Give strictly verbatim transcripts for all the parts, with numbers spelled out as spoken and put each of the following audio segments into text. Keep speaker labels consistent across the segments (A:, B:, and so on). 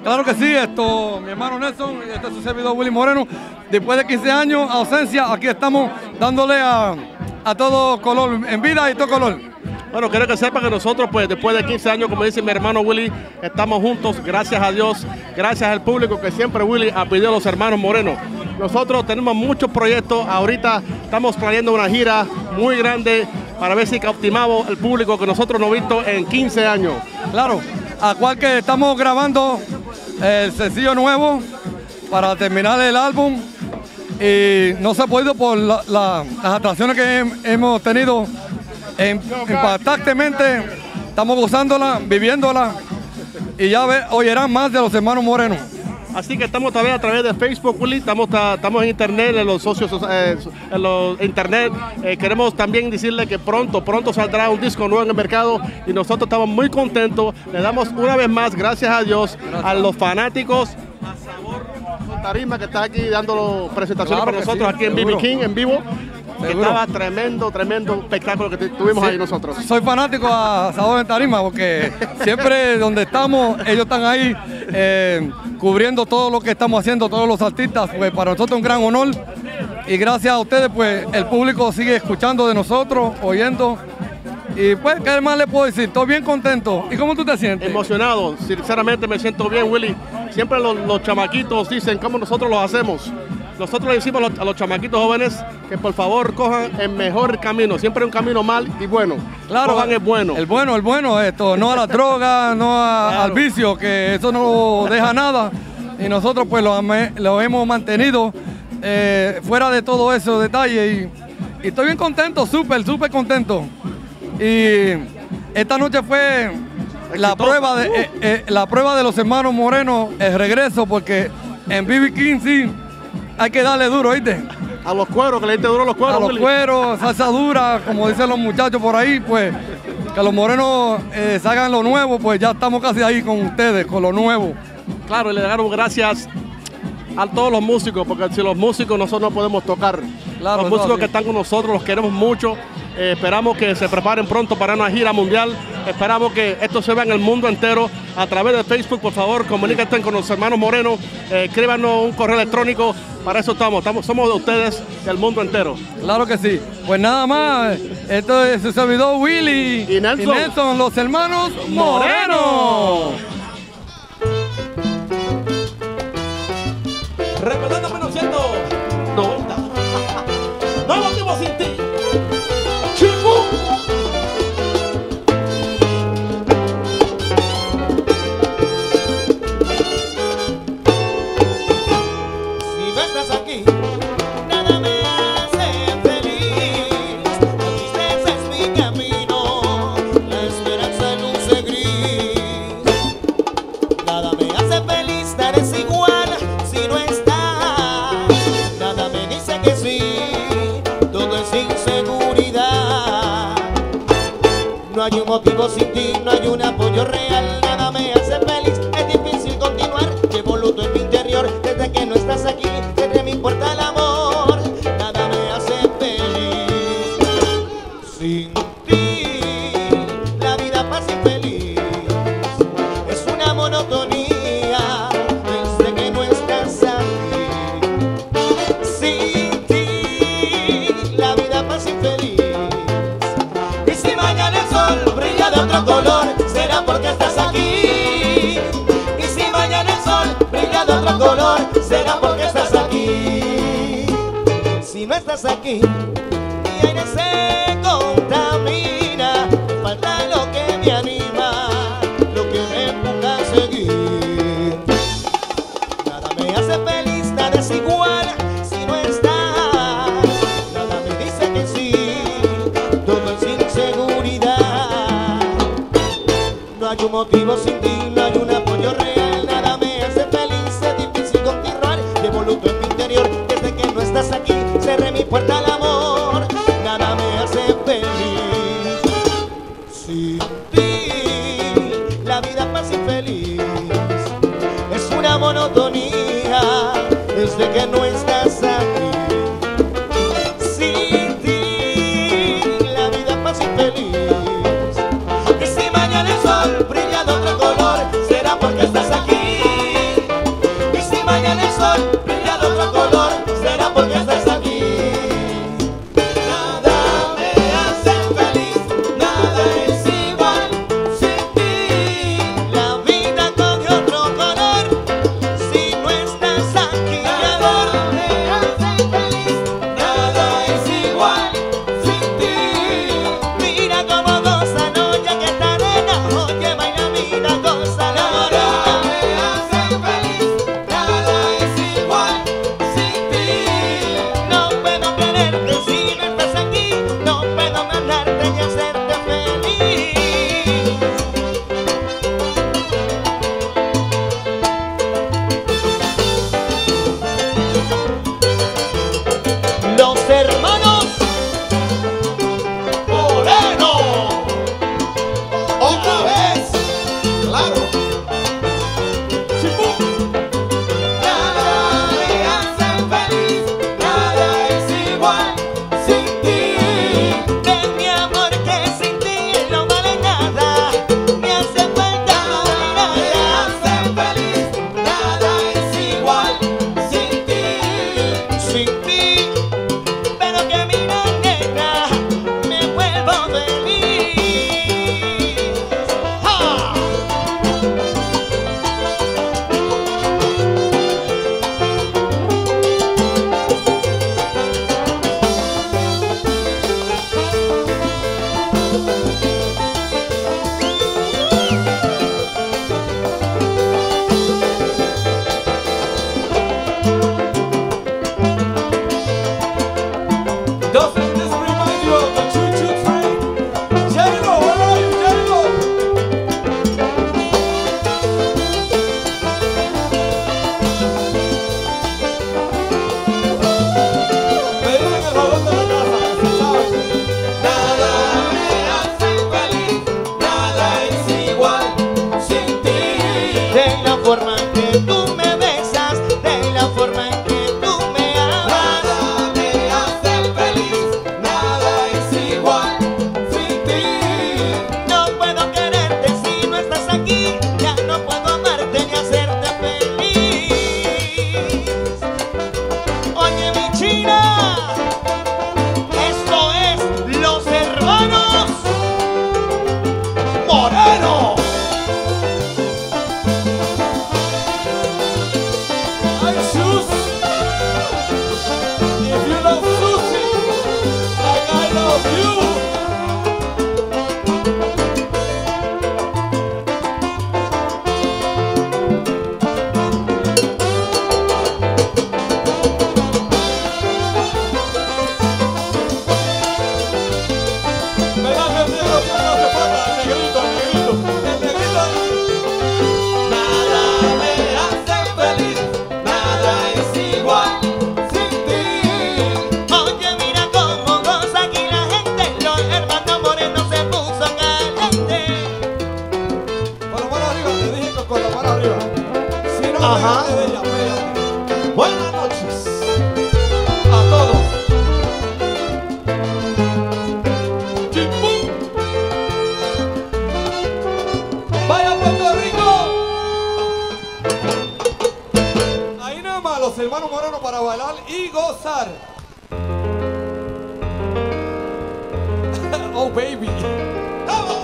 A: Claro que sí, esto, mi hermano Nelson, y este es su servidor Willy Moreno. Después de quince años, ausencia, aquí estamos dándole a, a todo color, en vida y todo color.
B: Bueno, quiero que sepa que nosotros, pues, después de quince años, como dice mi hermano Willy, estamos juntos, gracias a Dios, gracias al público que siempre Willy ha pedido a los hermanos Moreno. Nosotros tenemos muchos proyectos, ahorita estamos trayendo una gira muy grande para ver si cautivamos el público que nosotros no hemos visto en quince años.
A: Claro, a cual que estamos grabando el sencillo nuevo para terminar el álbum y no se ha podido por la, la, las atracciones que he, hemos tenido. En, impactantemente estamos gozándola, viviéndola y ya ve, oirán más de los hermanos Moreno.
B: Así que estamos también a través de Facebook, Willy, estamos, estamos en internet, en los socios, eh, en los internet. Eh, queremos también decirle que pronto, pronto saldrá un disco nuevo en el mercado y nosotros estamos muy contentos. Le damos una vez más, gracias a Dios, gracias a los fanáticos, a Sabor Tarima, que está aquí dando presentaciones claro para nosotros sí, aquí en B B King, en vivo. Que estaba tremendo, tremendo espectáculo que tuvimos sí, ahí nosotros.
A: Soy fanático a Sabor en Tarima porque siempre donde estamos, ellos están ahí eh, cubriendo todo lo que estamos haciendo, todos los artistas. Pues para nosotros es un gran honor y gracias a ustedes, pues el público sigue escuchando de nosotros, oyendo. Y pues, ¿qué más le puedo decir? Estoy bien contento. ¿Y cómo tú te sientes?
B: Emocionado, sinceramente me siento bien, Willy. Siempre los, los chamaquitos dicen cómo nosotros lo hacemos. Nosotros le decimos a los, a los chamaquitos jóvenes que por favor cojan el mejor camino, siempre un camino mal y bueno.
A: Claro,
B: cojan el bueno.
A: El bueno, el bueno, esto, no a la droga, no a, claro. al vicio, que eso no deja nada. Y nosotros pues lo, lo hemos mantenido eh, fuera de todo esos detalles y, y estoy bien contento, súper, súper contento. Y esta noche fue la prueba, de, uh. eh, eh, la prueba de los hermanos Moreno, el regreso, porque en B B King sí hay que darle duro, ¿viste?
B: A los cueros, que le diste duro a los cueros.
A: A los
B: Willy.
A: cueros, salsa dura, como dicen los muchachos por ahí, pues que los morenos eh, salgan lo nuevo, pues ya estamos casi ahí con ustedes, con lo nuevo.
B: Claro, y le damos gracias a todos los músicos, porque si los músicos nosotros no podemos tocar. Claro, los músicos que están con nosotros los queremos mucho. Eh, esperamos que se preparen pronto para una gira mundial. Esperamos que esto se vea en el mundo entero. A través de Facebook, por favor, comuníquense con los hermanos Moreno. Eh, escríbanos un correo electrónico. Para eso estamos. estamos. Somos de ustedes, del mundo entero.
A: Claro que sí. Pues nada más. Esto es su servidor Willy
B: y Nelson,
A: y Nelson los hermanos Moreno.
B: Recordando mil novecientos noventa. No lo vivo sin ti.
C: No hay un motivo sin ti, no hay un apoyo real, nada me hace feliz, es difícil continuar, llevo luto en mi interior, desde que no estás aquí, desde mi puerta el amor, nada me hace feliz, sin ti, la vida pasa infeliz, es una monotonía, desde que no estás aquí, sin ti, la vida pasa infeliz. Brilla de otro color, será porque estás aquí. Y si mañana el sol brilla de otro color, será porque estás aquí. Si no estás aquí, mi aire se contamina. Falta lo que me anima, lo que me empuja a seguir. Nada me hace feliz, nada es igual si no estás. Nada me dice que sí, todo es inseguridad. No hay un motivo sin ti, no hay un apoyo real, nada me hace feliz, es difícil continuar, llevo luto en mi interior, desde que no estás aquí, cerré mi puerta al amor, nada me hace feliz, sin ti, la vida pasa infeliz, es una monotonía, desde que no estás aquí, sin ti, la vida pasa infeliz. Brilla de otro color.
D: Doesn't this remind you of the choo-choo train? J-Lo, where are you, J-Lo? Me dicen el balón de la casa, ¿sí sabes?
C: Nada me hace feliz, nada es igual sin ti. De la forma en que tú me besas, de la forma en que tú me amas. Nada me hace feliz, nada es igual sin ti. No puedo quererte si no estás aquí, ya no puedo amarte ni hacerte feliz. Oye, mi china, esto es Los Hermanos Moreno.
D: I choose. If you love Susie, like I love you. ¿Verdad que el negro que no hace falta? El negrito, el negrito, el negrito.
C: Nada me hace feliz, nada es igual sin ti. Oye, mira cómo goza aquí la gente, Los Hermanos Moreno se puso caliente.
D: Con la mano arriba, te dije que con la mano arriba. Si no,
C: Ajá.
D: pégate de ella, pégate.
C: Buenas noches.
D: A todos. Chimpum. Vaya Puerto Rico. Ahí nada más Los Hermanos Moreno para bailar y gozar. Oh baby. ¡Vamos!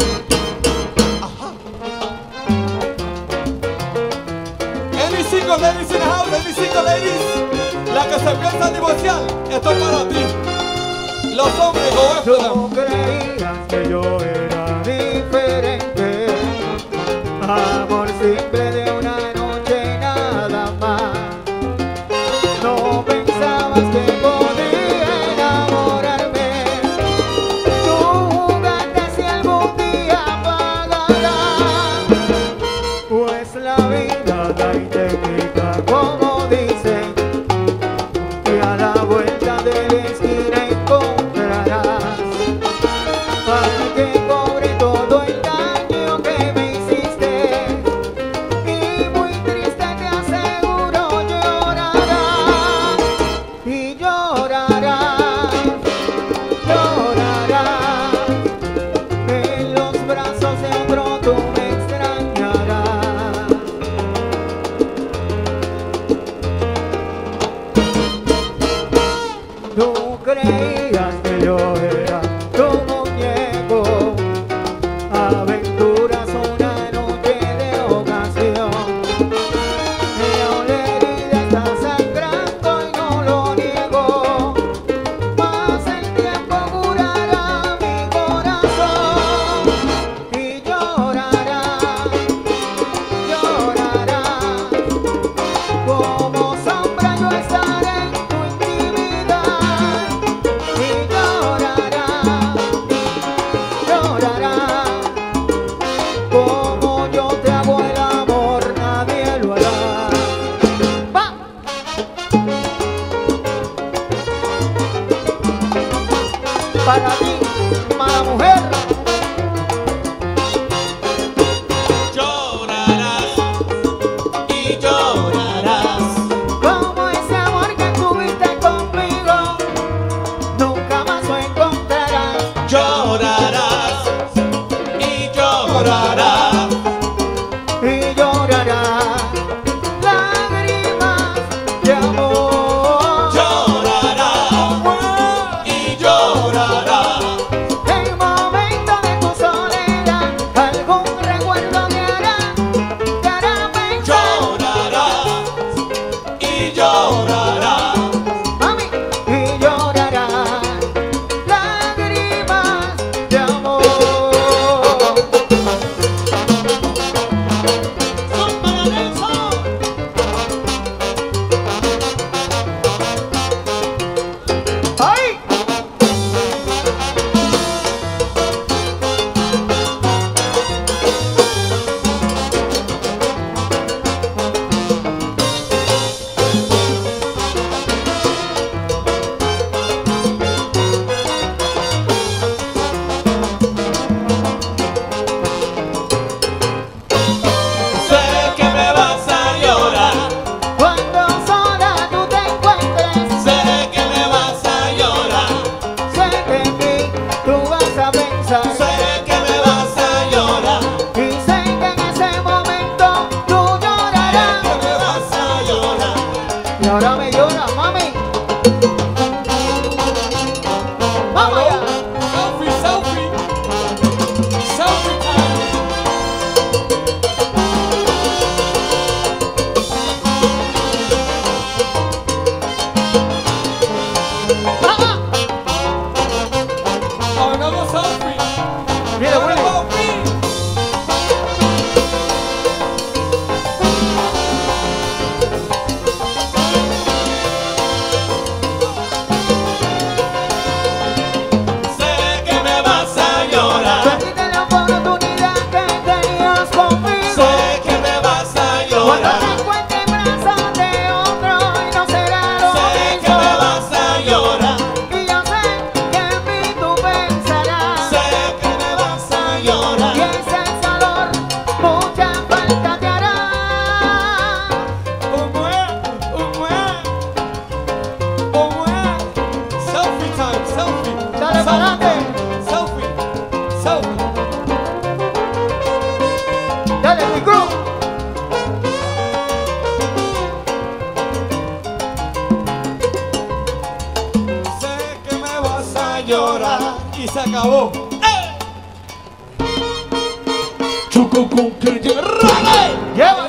D: Any single ladies in the house, any single ladies. La que se piensa divorciar, esto es para ti. Los hombres, go after them.
C: Tú creías que yo era diferente, amor simple de una noche nada más. No pensabas que podía enamorarme. Tú jugaste si algún día pagarás, pues la vida da y te quita, como dicen, y a la vuelta de la esquina encontrarás al que cobre todo el daño que me hiciste. Y muy triste te aseguro llorarás, y llorarás, llorarás. En los brazos de otro tú me extrañarás. Tú creías que yo era tu muñeco, aventuras una noche de ocasión. Pero la herida está sangrando y no lo niego, mas el tiempo curará mi corazón. Y llorarás, llorarás, como sombra yo estaré en tu intimidad. Y llorarás, llorarás, como yo te hago el amor, nadie lo hará. ¡Va! Para ti, mala mujer. Llorarás y llorarás, como ese amor que tuviste conmigo, nunca más lo encontrarás. Llorarás y llorarás, y llorarás lágrimas de amor. Llorarás y llorarás,
D: Vamos allá. Selfie, selfie. Selfie time. Another selfie.
E: Mira,
D: What
E: Willy.
D: about me?
C: Sé que me vas a llorar.
E: Perdiste la oportunidad que tenías conmigo.
C: Sé que me vas a
E: Cuando
C: llorar.
E: te encuentre en brazos de otro y no será lo
C: Sé que me
E: mismo.
C: vas a llorar.
E: Y yo sé que en mí tú pensarás.
C: Sé que me vas a llorar.
E: Y ese dolor mucha falta te hará.
D: Oh ouais, oh ouais, oh ouais. Selfie time, selfie.
E: Dale pa'lante.
D: Selfie, selfie.
E: Dale, mi crew.
D: Sé que me vas a llorar y se acabó.
C: Chucu con que llorar.
E: Lleva.